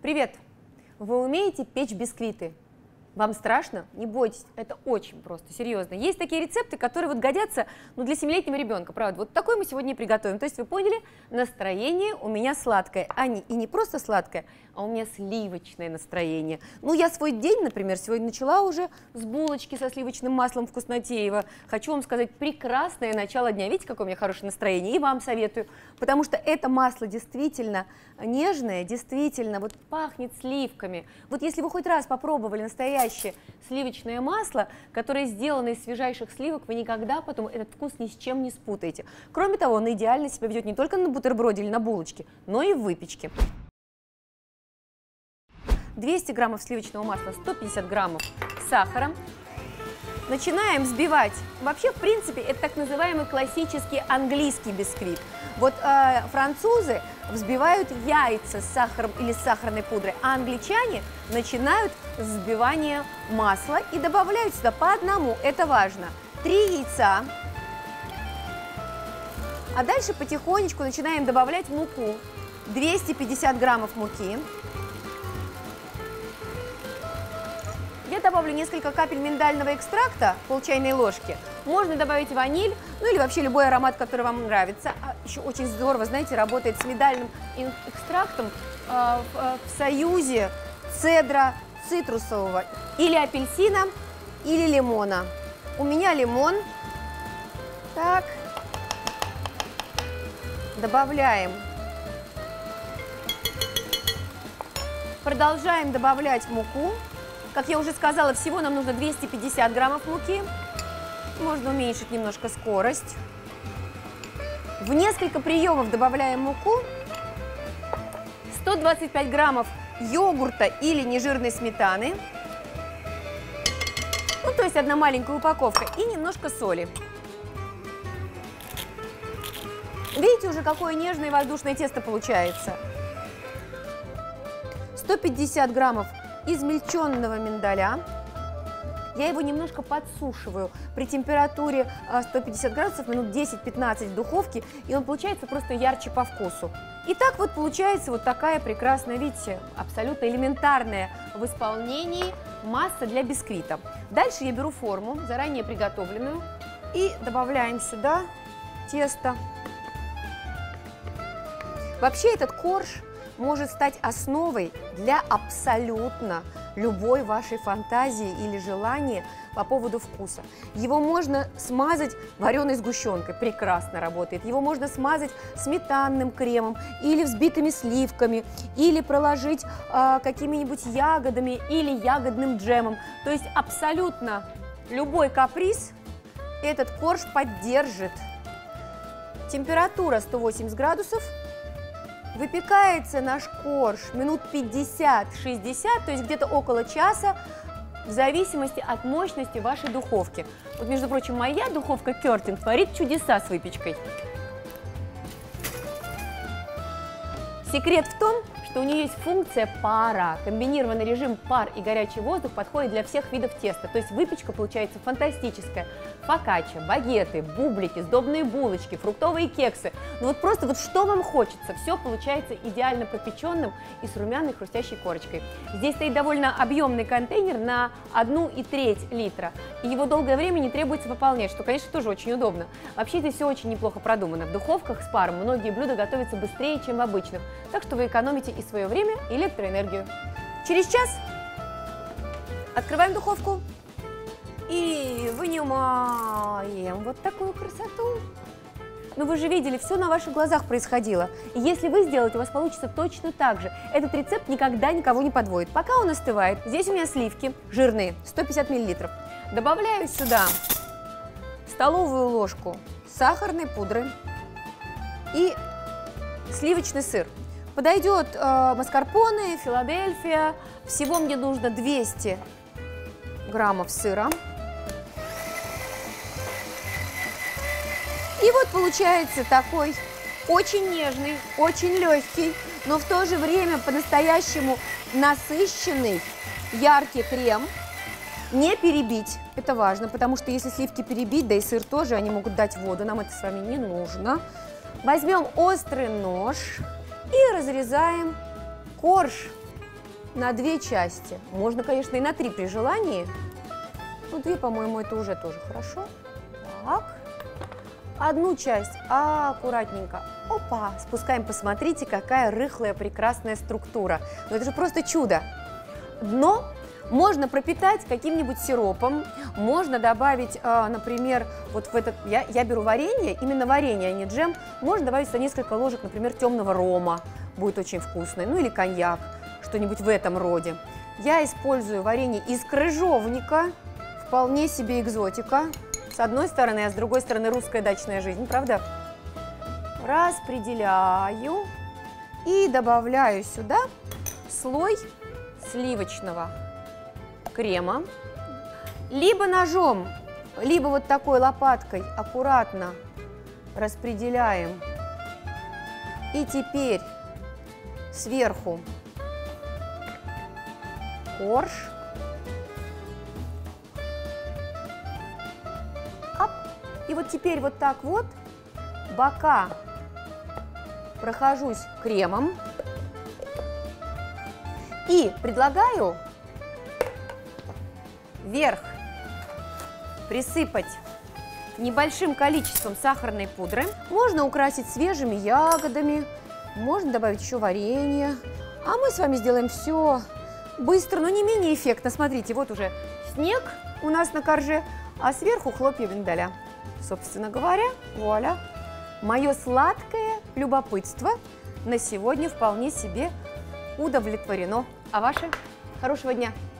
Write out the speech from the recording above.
Привет! Вы умеете печь бисквиты? Вам страшно? Не бойтесь, это очень просто, серьезно. Есть такие рецепты, которые вот годятся для 7-летнего ребенка, правда. Вот такой мы сегодня и приготовим. То есть вы поняли, настроение у меня сладкое. И не просто сладкое, а у меня сливочное настроение. Я свой день, например, сегодня начала уже с булочки со сливочным маслом вкуснотеево. Хочу вам сказать, прекрасное начало дня. Видите, какое у меня хорошее настроение? И вам советую, потому что это масло действительно нежное, действительно вот пахнет сливками. Вот если вы хоть раз попробовали настоящее сливочное масло, которое сделано из свежайших сливок, вы никогда потом этот вкус ни с чем не спутаете. Кроме того, он идеально себя ведет не только на бутерброде или на булочке, но и в выпечке. 200 граммов сливочного масла, 150 граммов сахара. Начинаем взбивать. Вообще, в принципе, это так называемый классический английский бисквит. Вот французы взбивают яйца с сахаром или с сахарной пудрой, а англичане начинают с взбивания масла и добавляют сюда по одному, это важно, 3 яйца. А дальше потихонечку начинаем добавлять муку, 250 граммов муки. Я добавлю несколько капель миндального экстракта, пол чайной ложки. Можно добавить ваниль, или вообще любой аромат, который вам нравится. А еще очень здорово, знаете, работает с миндальным экстрактом в союзе цедра цитрусового, или апельсина, или лимона. У меня лимон. Так. Добавляем. Продолжаем добавлять муку. Как я уже сказала, всего нам нужно 250 граммов муки. Можно уменьшить немножко скорость. В несколько приемов добавляем муку. 125 граммов йогурта или нежирной сметаны. То есть одна маленькая упаковка. И немножко соли. Видите уже, какое нежное и воздушное тесто получается. 150 граммов измельченного миндаля. Я его немножко подсушиваю при температуре 150 градусов, минут 10-15 в духовке, и он получается просто ярче по вкусу. И так вот получается вот такая прекрасная, видите, абсолютно элементарная в исполнении масса для бисквита. Дальше я беру форму, заранее приготовленную, и добавляем сюда тесто. Вообще этот корж может стать основой для абсолютно любой вашей фантазии или желания по поводу вкуса. Его можно смазать вареной сгущенкой, прекрасно работает. Его можно смазать сметанным кремом или взбитыми сливками, или проложить какими-нибудь ягодами или ягодным джемом. То есть абсолютно любой каприз этот корж поддержит. Температура 180 градусов. Выпекается наш корж минут 50-60, то есть где-то около часа, в зависимости от мощности вашей духовки. Вот, между прочим, моя духовка Кертинг творит чудеса с выпечкой. Секрет в том, что у нее есть функция пара. Комбинированный режим пар и горячий воздух подходит для всех видов теста. То есть выпечка получается фантастическая. Фокаччо, багеты, бублики, сдобные булочки, фруктовые кексы. Просто что вам хочется, все получается идеально пропеченным и с румяной хрустящей корочкой. Здесь стоит довольно объемный контейнер на 1,3 литра. И его долгое время не требуется пополнять, что, конечно, тоже очень удобно. Вообще здесь все очень неплохо продумано. В духовках с паром многие блюда готовятся быстрее, чем в обычных. Так что вы экономите и свое время, и электроэнергию. Через час открываем духовку и вынимаем вот такую красоту. Вы же видели, все на ваших глазах происходило. И если вы сделаете, у вас получится точно так же. Этот рецепт никогда никого не подводит. Пока он остывает, здесь у меня сливки жирные, 150 мл. Добавляю сюда столовую ложку сахарной пудры и сливочный сыр. Подойдет маскарпоне, Филадельфия. Всего мне нужно 200 граммов сыра. И вот получается такой очень нежный, очень легкий, но в то же время по-настоящему насыщенный, яркий крем. Не перебить, это важно, потому что если сливки перебить, да и сыр тоже, они могут дать воду, нам это с вами не нужно. Возьмем острый нож и разрезаем корж. на 2 части. Можно, конечно, и на 3 при желании. Ну, 2, по-моему, это уже тоже хорошо. Так. Одну часть аккуратненько. Опа! Спускаем, посмотрите, какая рыхлая, прекрасная структура. Ну, это же просто чудо. Дно можно пропитать каким-нибудь сиропом, можно добавить, например, вот в этот, я беру варенье, именно варенье, а не джем, можно добавить сюда несколько ложек, например, темного рома, будет очень вкусный, ну или коньяк, что-нибудь в этом роде. Я использую варенье из крыжовника, вполне себе экзотика, с одной стороны, а с другой стороны русская дачная жизнь, правда? Распределяю и добавляю сюда слой сливочного крема, либо ножом, либо вот такой лопаткой аккуратно распределяем. И теперь сверху корж. Ап. И вот теперь вот так вот бока прохожусь кремом и предлагаю верх присыпать небольшим количеством сахарной пудры. Можно украсить свежими ягодами, можно добавить еще варенье. А мы с вами сделаем все быстро, но не менее эффектно. Смотрите, вот уже снег у нас на корже, а сверху хлопья миндаля. Собственно говоря, вуаля. Мое сладкое любопытство на сегодня вполне себе удовлетворено. А ваше? Хорошего дня!